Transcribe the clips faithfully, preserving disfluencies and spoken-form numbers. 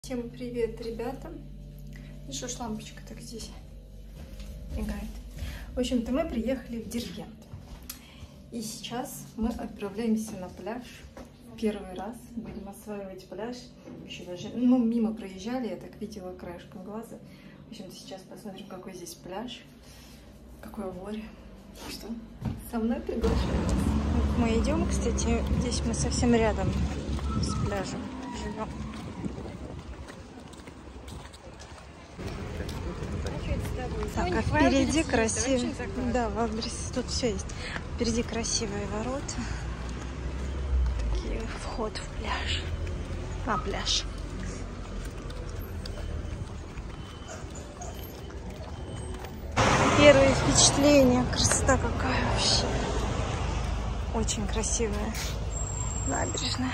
Всем привет, ребята. Ну что ж, лампочка так здесь мигает. В общем-то, мы приехали в Дербент. И сейчас мы отправляемся на пляж. Первый раз будем осваивать пляж. Еще даже, ну, мимо проезжали, я так видела краешком глаза. В общем-то, сейчас посмотрим, какой здесь пляж, какое море. Что? Со мной приглашаю вас. Вот мы идем, кстати, здесь мы совсем рядом с пляжем живем. Так, а впереди красивые, да, в адрес тут все есть. Впереди красивые ворота, такие вход в пляж, а пляж. Первые впечатления, красота какая вообще, очень красивая набережная.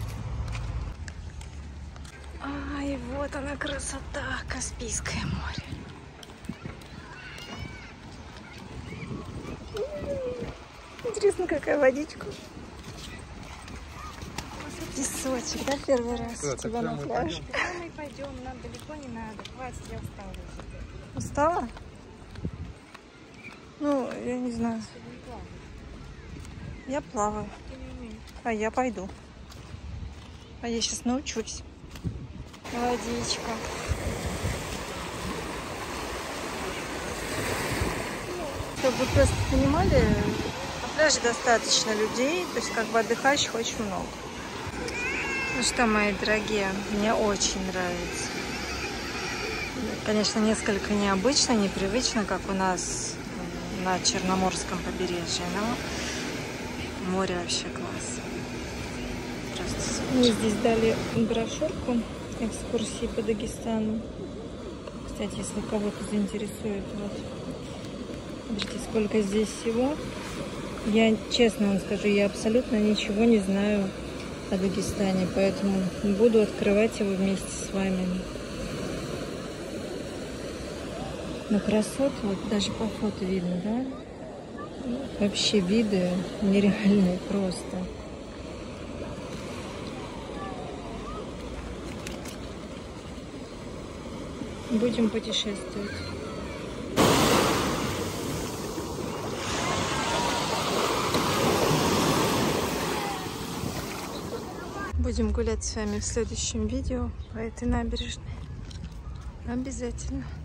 А, и вот она красота, Каспийское море. Интересно, какая водичка. Песочек, да, первый раз у тебя на пляж? Мы пойдем, нам далеко не надо. Хватит, я устала. Устала? Ну, я не знаю. Я плаваю. А я пойду. А я сейчас научусь. Водичка. Чтобы вы просто понимали, на пляже достаточно людей, то есть как бы отдыхающих очень много. Ну что, мои дорогие, мне очень нравится. Конечно, несколько необычно, непривычно, как у нас на Черноморском побережье, но море вообще класс. Просто мне здесь дали брошюрку экскурсии по Дагестану. Кстати, если кого-то заинтересует, вот. Смотрите, сколько здесь всего. Я честно вам скажу, я абсолютно ничего не знаю о Дагестане, поэтому буду открывать его вместе с вами. Но красота, вот даже по фото видно, да? Вообще виды нереальные просто. Будем путешествовать. Будем гулять с вами в следующем видео по этой набережной. Обязательно.